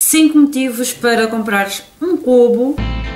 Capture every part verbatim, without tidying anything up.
cinco motivos para comprares um Kobo.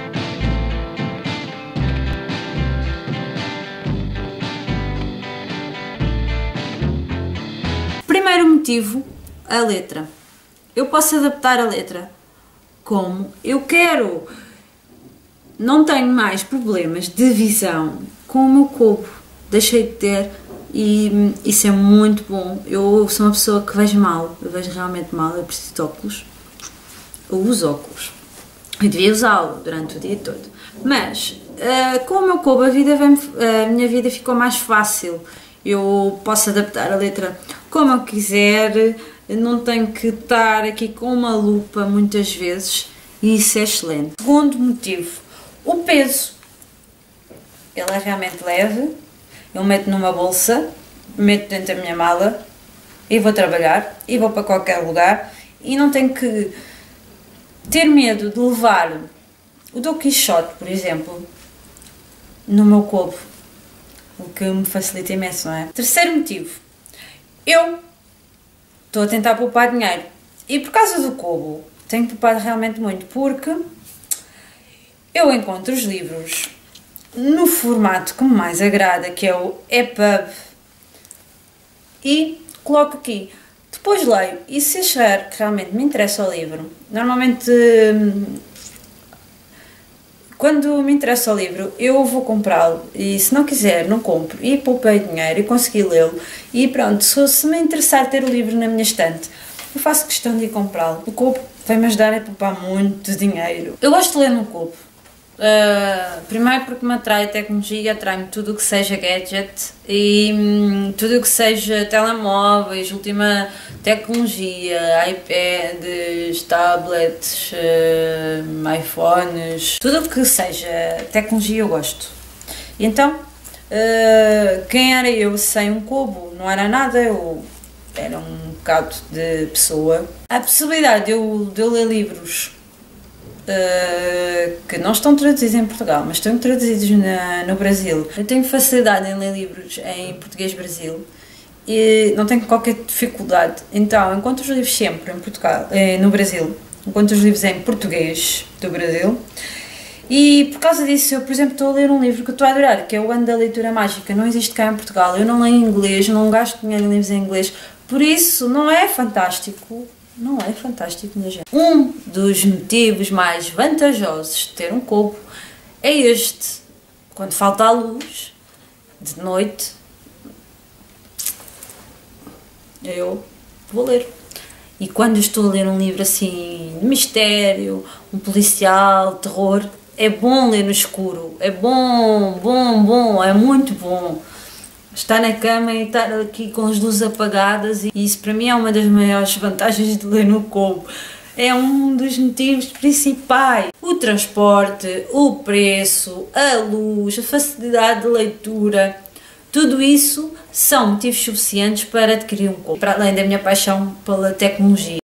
Primeiro motivo, a letra. Eu posso adaptar a letra como eu quero. Não tenho mais problemas de visão com o meu Kobo. Deixei de ter e isso é muito bom. Eu sou uma pessoa que vejo mal, eu vejo realmente mal, eu preciso de óculos. Eu uso óculos. Eu devia usá-lo durante o dia todo. Mas uh, com o meu Kobo a, vida vem, a minha vida ficou mais fácil. Eu posso adaptar a letra como eu quiser, não tenho que estar aqui com uma lupa muitas vezes e isso é excelente. Segundo motivo, o peso. Ele é realmente leve, eu meto numa bolsa, meto dentro da minha mala e vou trabalhar e vou para qualquer lugar e não tenho que ter medo de levar o Dom Quixote, por exemplo, no meu Kobo, o que me facilita imenso, não é? Terceiro motivo, eu estou a tentar poupar dinheiro e por causa do Kobo tenho poupado realmente muito porque eu encontro os livros no formato que me mais agrada, que é o E P U B, e coloco aqui. Depois leio e se achar que realmente me interessa o livro, normalmente quando me interessa o livro eu vou comprá-lo e se não quiser não compro e poupei dinheiro e consegui lê-lo e pronto, se, se me interessar ter o livro na minha estante eu faço questão de ir comprá-lo. O Kobo vai-me ajudar a poupar muito dinheiro. Eu gosto de ler no Kobo. Uh, primeiro porque me atrai a tecnologia, atrai-me tudo o que seja gadget e hum, tudo o que seja telemóveis, última tecnologia, iPads, tablets, uh, iPhones, tudo o que seja tecnologia eu gosto. E então, uh, quem era eu sem um Kobo? Não era nada, eu era um bocado de pessoa. A possibilidade de eu, de eu ler livros Uh, que não estão traduzidos em Portugal, mas estão traduzidos na, no Brasil. Eu tenho facilidade em ler livros em português Brasil e não tenho qualquer dificuldade. Então, encontro os livros sempre em Portugal, eh, no Brasil, encontro os livros em português do Brasil. E por causa disso, eu, por exemplo, estou a ler um livro que eu estou a adorar, que é o Ano da Leitura Mágica. Não existe cá em Portugal, eu não leio em inglês, não gasto dinheiro em livros em inglês, por isso não é fantástico. Não é fantástico, minha gente. Um dos motivos mais vantajosos de ter um Kobo é este. Quando falta a luz, de noite, eu vou ler. E quando estou a ler um livro assim, de mistério, um policial, terror, é bom ler no escuro. É bom, bom, bom, é muito bom. Estar na cama e estar aqui com as luzes apagadas, e isso para mim é uma das maiores vantagens de ler no Kobo. É um dos motivos principais. O transporte, o preço, a luz, a facilidade de leitura, tudo isso são motivos suficientes para adquirir um Kobo, para além da minha paixão pela tecnologia.